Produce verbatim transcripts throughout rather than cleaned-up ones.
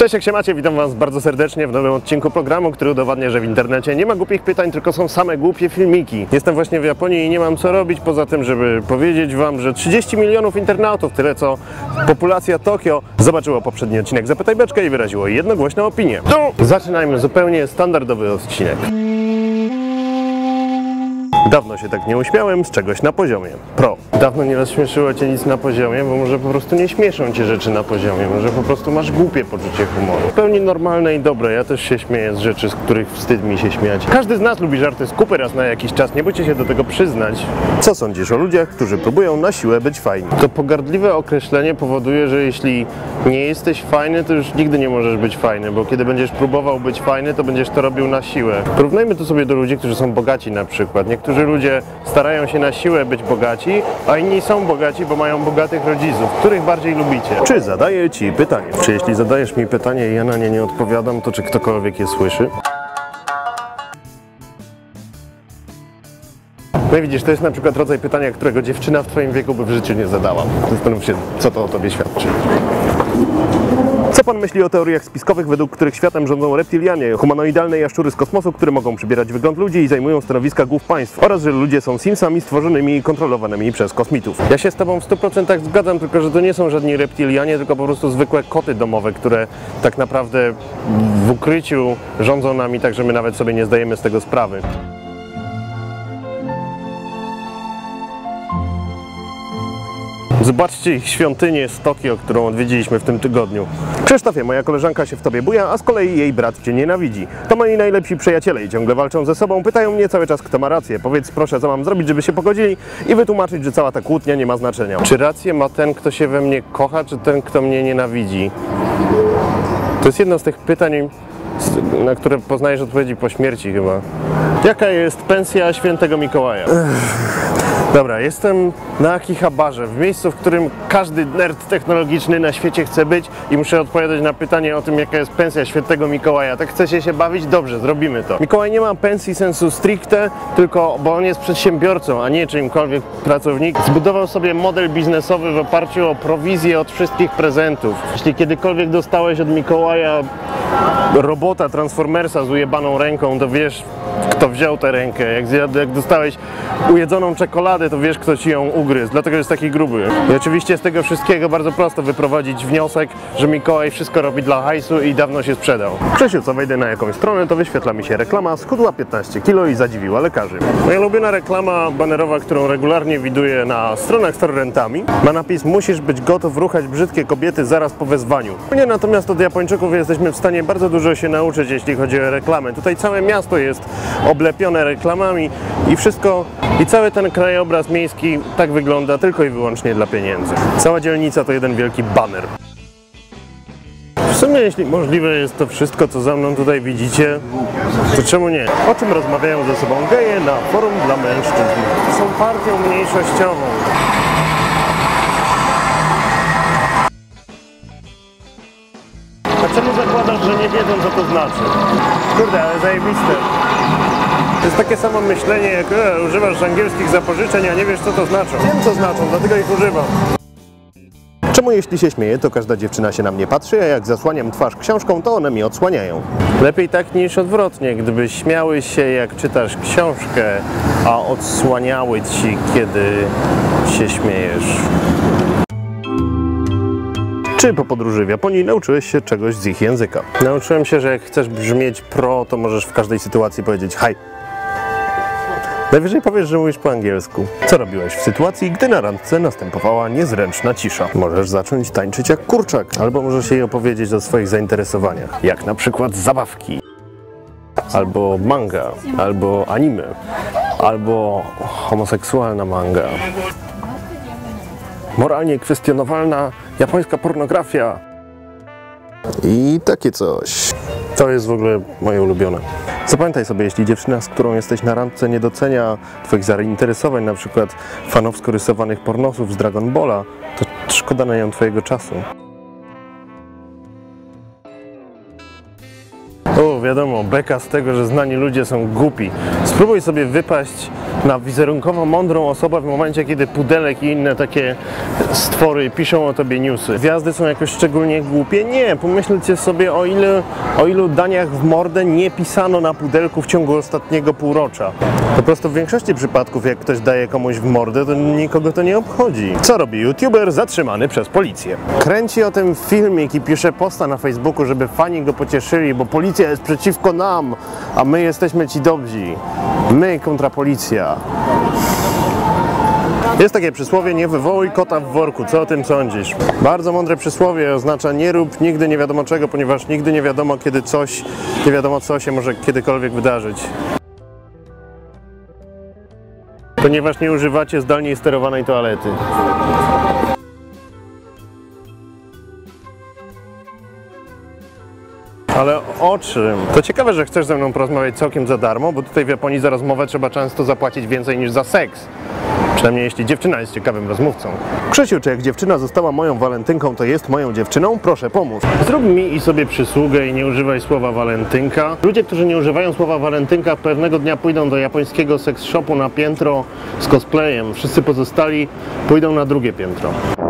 Cześć, jak się macie? Witam Was bardzo serdecznie w nowym odcinku programu, który udowadnia, że w internecie nie ma głupich pytań, tylko są same głupie filmiki. Jestem właśnie w Japonii i nie mam co robić poza tym, żeby powiedzieć Wam, że trzydzieści milionów internautów, tyle co populacja Tokio, zobaczyło poprzedni odcinek Zapytaj Beczkę i wyraziło jednogłośną opinię. No, zaczynajmy zupełnie standardowy odcinek. Dawno się tak nie uśmiałem z czegoś na poziomie. Pro. Dawno nie rozśmieszyło Cię nic na poziomie, bo może po prostu nie śmieszą Cię rzeczy na poziomie. Może po prostu masz głupie poczucie humoru. W pełni normalne i dobre. Ja też się śmieję z rzeczy, z których wstyd mi się śmiać. Każdy z nas lubi żarty z kupy raz na jakiś czas. Nie bójcie się do tego przyznać. Co sądzisz o ludziach, którzy próbują na siłę być fajni? To pogardliwe określenie powoduje, że jeśli nie jesteś fajny, to już nigdy nie możesz być fajny, bo kiedy będziesz próbował być fajny, to będziesz to robił na siłę. Porównajmy to sobie do ludzi, którzy są bogaci na przykład. Niektórzy ludzie starają się na siłę być bogaci, a inni są bogaci, bo mają bogatych rodziców. Których bardziej lubicie? Czy zadaję Ci pytanie? Czy jeśli zadajesz mi pytanie i ja na nie nie odpowiadam, to czy ktokolwiek je słyszy? No i widzisz, to jest na przykład rodzaj pytania, którego dziewczyna w Twoim wieku by w życiu nie zadała. Zastanów się, co to o Tobie świadczy. Co Pan myśli o teoriach spiskowych, według których światem rządzą reptilianie, humanoidalne jaszczury z kosmosu, które mogą przybierać wygląd ludzi i zajmują stanowiska głów państw, oraz że ludzie są simsami stworzonymi i kontrolowanymi przez kosmitów? Ja się z Tobą w stu procentach zgadzam, tylko że to nie są żadni reptilianie, tylko po prostu zwykłe koty domowe, które tak naprawdę w ukryciu rządzą nami, tak że my nawet sobie nie zdajemy z tego sprawy. Zobaczcie ich świątynię z Tokio, którą odwiedziliśmy w tym tygodniu. Krzysztofie, moja koleżanka się w Tobie buja, a z kolei jej brat Cię nienawidzi. To moi najlepsi przyjaciele i ciągle walczą ze sobą. Pytają mnie cały czas, kto ma rację. Powiedz proszę, co mam zrobić, żeby się pogodzili i wytłumaczyć, że cała ta kłótnia nie ma znaczenia. Czy rację ma ten, kto się we mnie kocha, czy ten, kto mnie nienawidzi? To jest jedno z tych pytań, na które poznajesz odpowiedzi po śmierci chyba. Jaka jest pensja świętego Mikołaja? Dobra, jestem na Akihabarze, w miejscu, w którym każdy nerd technologiczny na świecie chce być i muszę odpowiadać na pytanie o tym, jaka jest pensja świętego Mikołaja. Tak chcecie się bawić? Dobrze, zrobimy to. Mikołaj nie ma pensji sensu stricte, tylko bo on jest przedsiębiorcą, a nie czyimkolwiek pracownik. Zbudował sobie model biznesowy w oparciu o prowizję od wszystkich prezentów. Jeśli kiedykolwiek dostałeś od Mikołaja robota Transformersa z ujebaną ręką, to wiesz, kto wziął tę rękę. Jak, zjad, jak dostałeś ujedzoną czekoladę, to wiesz, kto Ci ją ugryzł. Dlatego jest taki gruby. I oczywiście z tego wszystkiego bardzo prosto wyprowadzić wniosek, że Mikołaj wszystko robi dla hajsu i dawno się sprzedał. Krzysiu, co wejdę na jakąś stronę, to wyświetla mi się reklama, schudła piętnaście kilo i zadziwiła lekarzy. Moja ulubiona reklama banerowa, którą regularnie widuję na stronach z torrentami, ma napis: musisz być gotów ruchać brzydkie kobiety zaraz po wezwaniu. Nie, natomiast od Japończyków jesteśmy w stanie bardzo dużo się nauczyć, jeśli chodzi o reklamę. Tutaj całe miasto jest oblepione reklamami i wszystko, i cały ten krajobraz miejski tak wygląda tylko i wyłącznie dla pieniędzy. Cała dzielnica to jeden wielki baner. W sumie, jeśli możliwe jest to wszystko, co za mną tutaj widzicie, to czemu nie? O czym rozmawiają ze sobą geje na forum dla mężczyzn? Są partią mniejszościową. A czemu zakładasz, że nie wiedzą, co to znaczy? Kurde, ale zajebiste. To jest takie samo myślenie, jak e, używasz angielskich zapożyczeń, a nie wiesz, co to znaczą. Wiem, co znaczą, dlatego ich używam. Czemu jeśli się śmieję, to każda dziewczyna się na mnie patrzy, a jak zasłaniam twarz książką, to one mi odsłaniają? Lepiej tak niż odwrotnie, gdyby śmiały się, jak czytasz książkę, a odsłaniały Ci, kiedy się śmiejesz. Czy po podróży w Japonii nauczyłeś się czegoś z ich języka? Nauczyłem się, że jak chcesz brzmieć pro, to możesz w każdej sytuacji powiedzieć hi. Najwyżej powiesz, że mówisz po angielsku. Co robiłeś w sytuacji, gdy na randce następowała niezręczna cisza? Możesz zacząć tańczyć jak kurczak, albo możesz jej opowiedzieć o swoich zainteresowaniach, jak na przykład zabawki, albo manga, albo anime, albo homoseksualna manga. Moralnie kwestionowalna japońska pornografia. I takie coś. To jest w ogóle moje ulubione. Zapamiętaj sobie, jeśli dziewczyna, z którą jesteś na randce, nie docenia Twoich zainteresowań, na przykład fanowsko rysowanych pornosów z Dragon Balla, to szkoda na nią Twojego czasu. O, bo wiadomo, beka z tego, że znani ludzie są głupi. Spróbuj sobie wypaść na wizerunkowo mądrą osobę w momencie, kiedy Pudelek i inne takie stwory piszą o tobie newsy. Gwiazdy są jakoś szczególnie głupie? Nie, pomyślcie sobie, o ile, o ilu daniach w mordę nie pisano na Pudelku w ciągu ostatniego półrocza. Po prostu w większości przypadków, jak ktoś daje komuś w mordę, to nikogo to nie obchodzi. Co robi youtuber zatrzymany przez policję? Kręci o tym filmik i pisze posta na Facebooku, żeby fani go pocieszyli, bo policja jest przeciwko nam, a my jesteśmy ci dobrzy. My kontra policja. Jest takie przysłowie, nie wywołuj kota w worku. Co o tym sądzisz? Bardzo mądre przysłowie, oznacza nie rób nigdy nie wiadomo czego, ponieważ nigdy nie wiadomo kiedy coś, nie wiadomo co się może kiedykolwiek wydarzyć. Ponieważ nie używacie zdalnie sterowanej toalety. Ale o czym? To ciekawe, że chcesz ze mną porozmawiać całkiem za darmo, bo tutaj w Japonii za rozmowę trzeba często zapłacić więcej niż za seks. Przynajmniej jeśli dziewczyna jest ciekawym rozmówcą. Krzysiu, czy jak dziewczyna została moją walentynką, to jest moją dziewczyną? Proszę, pomóż. Zrób mi i sobie przysługę i nie używaj słowa walentynka. Ludzie, którzy nie używają słowa walentynka, pewnego dnia pójdą do japońskiego seks shopu na piętro z cosplayem. Wszyscy pozostali pójdą na drugie piętro.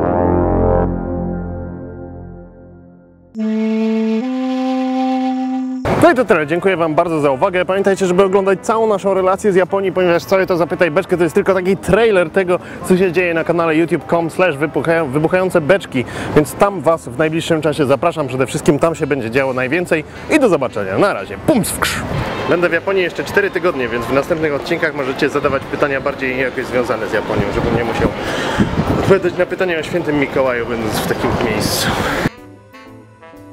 No i to tyle. Dziękuję wam bardzo za uwagę. Pamiętajcie, żeby oglądać całą naszą relację z Japonii, ponieważ całe to Zapytaj Beczkę to jest tylko taki trailer tego, co się dzieje na kanale youtube kropka com slash wybuchające beczki, więc tam was w najbliższym czasie zapraszam. Przede wszystkim tam się będzie działo najwięcej i do zobaczenia. Na razie. Pums w krz. Będę w Japonii jeszcze cztery tygodnie, więc w następnych odcinkach możecie zadawać pytania bardziej jakoś związane z Japonią, żebym nie musiał odpowiadać na pytania o świętym Mikołaju, będąc w takim miejscu.